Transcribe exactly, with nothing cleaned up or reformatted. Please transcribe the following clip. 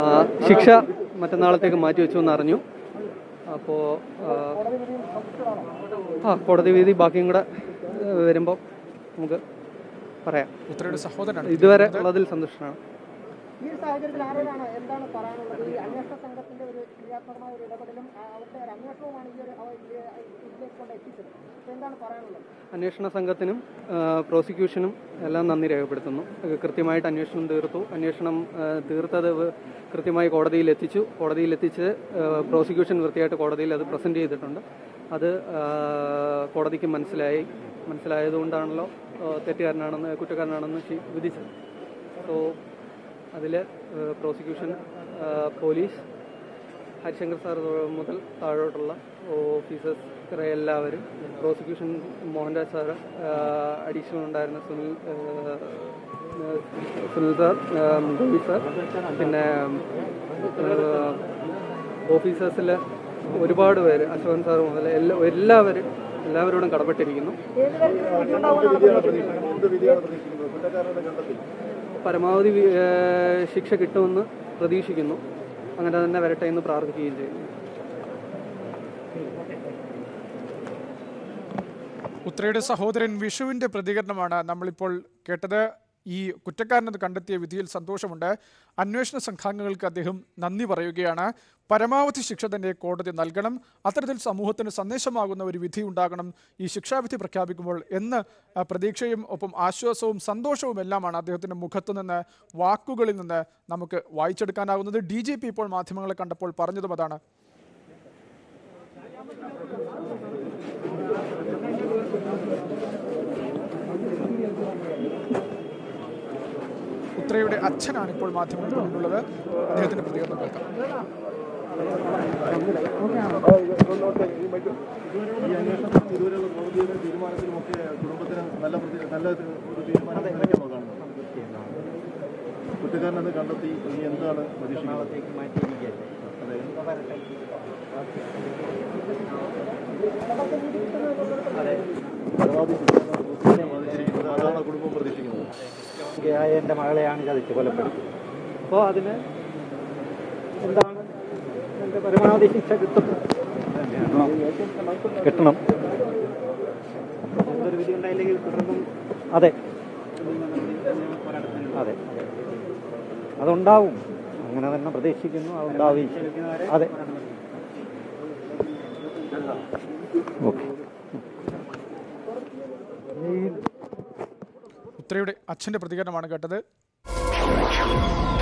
ശിക്ഷ മറ്റന്നാളത്തേക്ക് മാറ്റിവെച്ചു എന്നറിഞ്ഞു. അപ്പോൾ ആ കോടതി വിധി ബാക്കിയും കൂടെ വരുമ്പോൾ നമുക്ക് പറയാം. ഉത്തരയുടെ സഹോദരനാണ്. ഇതുവരെ ഉള്ളതിൽ സന്തുഷ്ടനാണ്. ഈ സാഹചര്യത്തിൽ ആരോടാണ് എന്താണ് പറയാനുള്ളത്? ഈ അന്വേഷണ സംഘത്തിന്റെ ഒരു ക്രിയാത്മകമായ ഒരു ഇടപെടലും അവരുടെ ഒരു അന്വേഷണവുമാണ് ഈ ഒരു ഇതിലേക്ക് കൊണ്ട് എത്തിച്ചത്. എന്താണ് പറയാനുള്ളത്? അന്വേഷണ സംഘത്തിനും പ്രോസിക്യൂഷനും എല്ലാം നന്ദി രേഖപ്പെടുത്തുന്നു. കൃത്യമായിട്ട് അന്വേഷണം തീർത്തു. അന്വേഷണം തീർത്തത് കൃത്യമായി കോടതിയിൽ എത്തിച്ചു. കോടതിയിൽ എത്തിച്ച് പ്രോസിക്യൂഷൻ വൃത്തിയായിട്ട് കോടതിയിൽ അത് പ്രസന്റ് ചെയ്തിട്ടുണ്ട്. അത് കോടതിക്ക് മനസ്സിലായി മനസ്സിലായതുകൊണ്ടാണല്ലോ തെറ്റുകാരനാണെന്ന് കുറ്റക്കാരനാണെന്ന് വിധിച്ചത്. സോ അതിൽ പ്രോസിക്യൂഷൻ, പോലീസ്, ഹരിശങ്കർ സാർ മുതൽ താഴോട്ടുള്ള ഓഫീസേഴ്സ് കുറേ എല്ലാവരും, പ്രോസിക്യൂഷൻ മോഹൻരാജ് സാർ, അഡീഷണൽ ഉണ്ടായിരുന്ന സുനിൽ സുനിൽ സാർ, ഗോപി സാർ, പിന്നെ ഓഫീസേഴ്സിൽ ഒരുപാട് പേര്, അശോകൻ സാർ മുതൽ എല്ലാ എല്ലാവരും എല്ലാവരോടും കടപ്പെട്ടിരിക്കുന്നു. പരമാവധി ശിക്ഷ കിട്ടുമെന്ന് പ്രതീക്ഷിക്കുന്നു. അങ്ങനെ തന്നെ വരട്ടെ എന്ന് പ്രാർത്ഥിക്കുകയും ചെയ്യുന്നു. ഉത്രയുടെ സഹോദരൻ വിഷുവിൻ്റെ പ്രതികരണമാണ് നമ്മളിപ്പോൾ കേട്ടത്. ഈ കുറ്റക്കാരനത് കണ്ടെത്തിയ വിധിയിൽ സന്തോഷമുണ്ട്. അന്വേഷണ സംഘാംഗങ്ങൾക്ക് അദ്ദേഹം നന്ദി പറയുകയാണ്. പരമാവധി ശിക്ഷ തന്നെ കോടതി നൽകണം. അത്തരത്തിൽ സമൂഹത്തിന് സന്ദേശമാകുന്ന ഒരു വിധി ഉണ്ടാകണം ഈ ശിക്ഷാവിധി പ്രഖ്യാപിക്കുമ്പോൾ എന്ന് പ്രതീക്ഷയും ഒപ്പം ആശ്വാസവും സന്തോഷവും എല്ലാമാണ് അദ്ദേഹത്തിൻ്റെ മുഖത്തു നിന്ന്, വാക്കുകളിൽ നിന്ന് നമുക്ക് വായിച്ചെടുക്കാനാകുന്നത്. ഡി ജി പി ഇപ്പോൾ മാധ്യമങ്ങളെ കണ്ടപ്പോൾ പറഞ്ഞതും അതാണ്. ഉത്രയുടെ അച്ഛനാണ് ഇപ്പോൾ മാധ്യമങ്ങൾക്ക് മുന്നിലുള്ളത്. അദ്ദേഹത്തിന്റെ പ്രതികരണം കേൾക്കാം. കുറ്റക്കാരനത് കണ്ടെത്തി ഇനി എന്താണ് അതാണ് കുടുംബം പ്രതീക്ഷിക്കുന്നത്. എൻ്റെ മകളെയാണ് ചതിച്ച് കൊലപ്പെടുത്തി. അപ്പോൾ അതിന് എന്താണ് എൻ്റെ പരമാവധി ശിക്ഷ കിട്ടും കിട്ടണം എന്തൊരു വിധി ഉണ്ടായില്ലെങ്കിൽ തുടർന്നും അതെ അതെ അതുണ്ടാവും. അങ്ങനെ തന്നെ പ്രതീക്ഷിക്കുന്നു. അതുണ്ടാവും. അതെ ഓക്കെ. ഉത്രയുടെ അച്ഛൻ്റെ പ്രതികരണമാണ് കേട്ടത്.